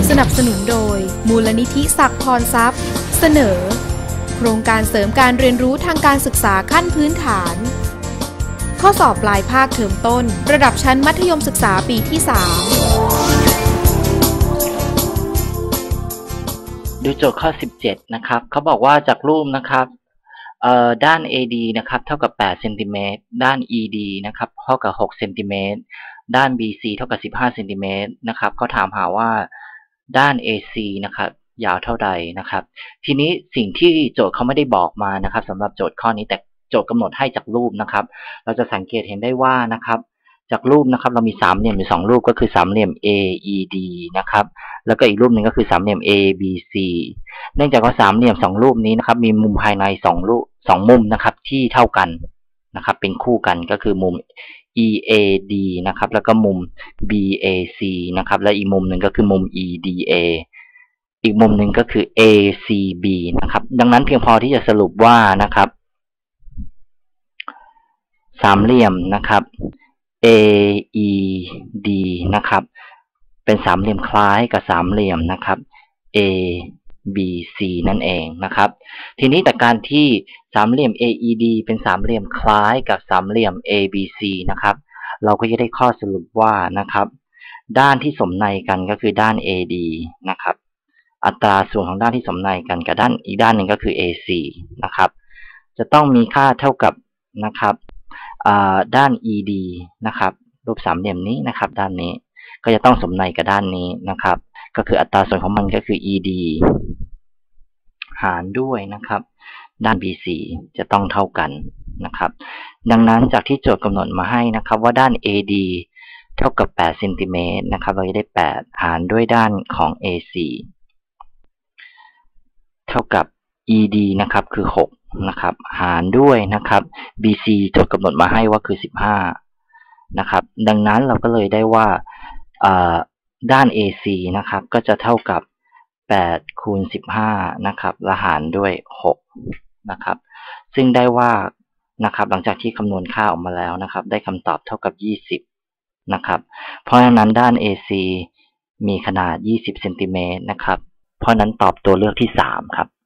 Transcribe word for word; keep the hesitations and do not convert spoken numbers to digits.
สนับสนุนโดยมูลนิธิศักดิ์พรทรัพย์เสนอโครงการเสริมการเรียนรู้ทางการศึกษาขั้นพื้นฐานข้อสอบปลายภาคเทอมต้นระดับชั้นมัธยมศึกษาปีที่สามดูโจทย์ข้อสิบเจ็ดนะครับเขาบอกว่าจากรูปนะครับเอ่อด้าน เอ ดี นะครับเท่ากับแปดเซนติเมตรด้าน อี ดี นะครับเท่ากับหกเซนติเมตรด้าน บี ซี เท่ากับสิบห้าเซนติเมตรนะครับเขาถามหาว่าด้าน เอ ซี นะครับยาวเท่าใดนะครับทีนี้สิ่งที่โจทย์เขาไม่ได้บอกมานะครับสำหรับโจทย์ข้อนี้แต่โจทย์กำหนดให้จากรูปนะครับเราจะสังเกตเห็นได้ว่านะครับจากรูปนะครับเรามีสามเหลี่ยมอยู่สองรูปก็คือสามเหลี่ยม เอ อี ดี นะครับแล้วก็อีกรูปหนึ่งก็คือสามเหลี่ยม เอ บี ซี เนื่องจากว่าสามเหลี่ยมสองรูปนี้นะครับมีมุมภายในสองรูปสองมุมนะครับที่เท่ากันนะครับเป็นคู่กันก็คือมุม อี เอ ดี นะครับแล้วก็มุม บี เอ ซี นะครับและอีกมุมหนึ่งก็คือมุม อี ดี เอ อีกมุมหนึ่งก็คือ เอ ซี บี นะครับดังนั้นเพียงพอที่จะสรุปว่านะครับสามเหลี่ยมนะครับ เอ อี ดี นะครับเป็นสามเหลี่ยมคล้ายกับสามเหลี่ยมนะครับ เอ บี ซี นั่นเองนะครับทีนี้แต่การที่สามเหลี่ยม เอ อี ดี เป็นสามเหลี่ยมคล้ายกับสามเหลี่ยม เอ บี ซี นะครับเราก็จะได้ข้อสรุปว่านะครับด้านที่สมในกันก็คือด้าน เอ ดี นะครับอัตราส่วนของด้านที่สมในกันกับด้านอีกด้านหนึ่งก็คือ เอ ซี นะครับจะต้องมีค่าเท่ากับนะครับด้าน อี ดี นะครับรูปสามเหลี่ยมนี้นะครับด้านนี้ก็จะต้องสมในกับด้านนี้นะครับก็คืออัตราส่วนของมันก็คือ อี ดี หารด้วยนะครับด้าน บี ซี จะต้องเท่ากันนะครับดังนั้นจากที่โจทย์กำหนดมาให้นะครับว่าด้าน เอ ดี เท่ากับแปดเซนติเมตรนะครับเราจะได้แปดหารด้วยด้านของ เอ ซี เท่ากับ อี ดี นะครับคือหกนะครับหารด้วยนะครับ บี ซี โจทย์กำหนดมาให้ว่าคือสิบห้านะครับดังนั้นเราก็เลยได้ว่าด้าน เอ ซี นะครับก็จะเท่ากับแปดคูณสิบห้านะครับและหารด้วยหกนะครับซึ่งได้ว่านะครับหลังจากที่คำนวณค่าออกมาแล้วนะครับได้คำตอบเท่ากับยี่สิบนะครับเพราะฉะนั้นด้าน เอ ซี มีขนาดยี่สิบเซนติเมตรนะครับเพราะนั้นตอบตัวเลือกที่สามครับ